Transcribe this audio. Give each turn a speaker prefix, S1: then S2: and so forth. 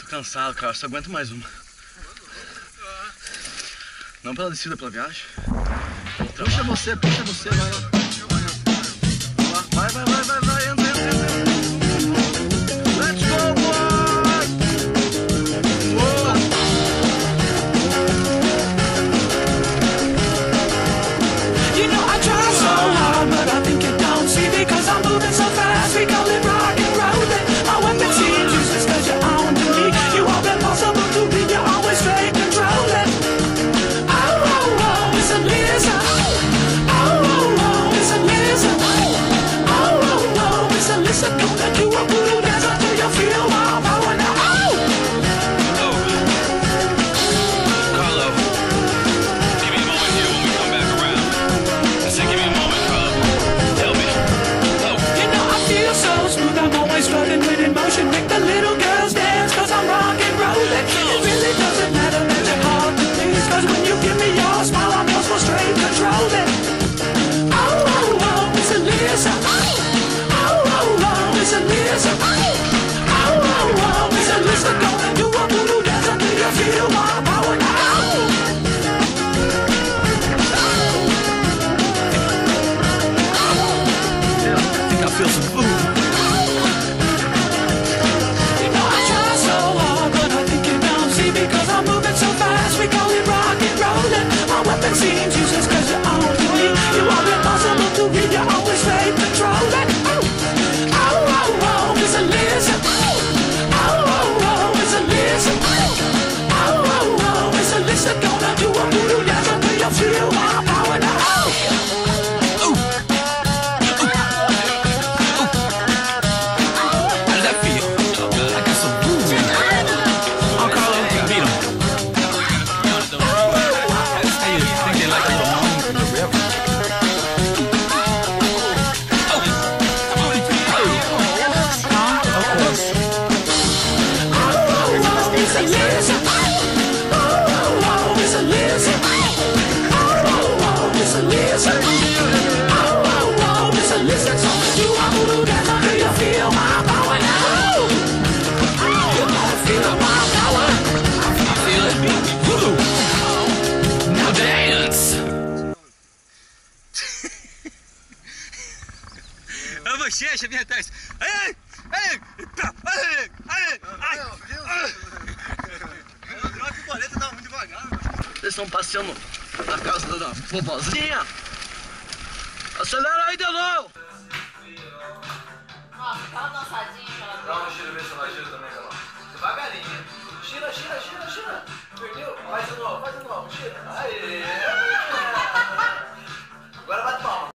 S1: cansado, cara. Só aguento mais uma. Não pela descida, pela viagem. Puxa você, vai lá. Vai, entra. Let's go, boy! Whoa!
S2: You know I try so hard, but I think you don't see, because I'm moving so fast. We call it rock and rollin'. My weapon seems useless cause you're on to me. You are impossible to be, you're always straight controlling. Oh, it's a lizard. Oh, it's a lizard. Oh, it's a lizard. Gonna do a voodoo dance until you feel my power now.
S3: Carlo, give me a moment here when we come back around. I said give me a moment, Carlo. Help me.
S2: You know I feel so smooth, I'm always floating with emotion. Make the little girls dance cause I'm rock and rollin'. It really doesn't matter that you're hard to please, cause when you give me your smile I'm also straight controlling. Oh, it's a lizard. Oh, it's a lizard. Oh, it's a lizard. Gonna do a voodoo dance until you feel my power now.
S1: Yeah, I think I feel some food.
S2: You know I try so hard, but I think you don't see, because I'm moving so fast. We call it rock and rollin'. My weapon seems useless cause you're on to me. You are impossible to read, you're always straight controlling. Oh, it's a lizard. Oh, it's a lizard. Oh, it's a lizard. Gonna do a voodoo dance until you feel my power now.
S3: How does that feel? I got some booze in there. Oh, Carlo, beat him. Hey, you think they like a little moaning from the river?
S2: It's a lizard. Oh, it's a lizard. Oh, it's a lizard. Oh, it's a lizard. So you are voodoo dance until you feel my power now. You gonna feel my power.
S3: I feel it. Woo! Now dance!
S4: É bochecha, minha testa. Ai! Droga, que o boleto tá muito devagar.
S1: Vocês estão passeando na casa da vovozinha? Acelera aí, Delon!
S5: Nossa, aquela dançadinha que ela
S6: Dá uma gira, vê se ela gira também, Carol. Devagarinho. Gira. Perdeu? Faz de novo. Gira. Aê.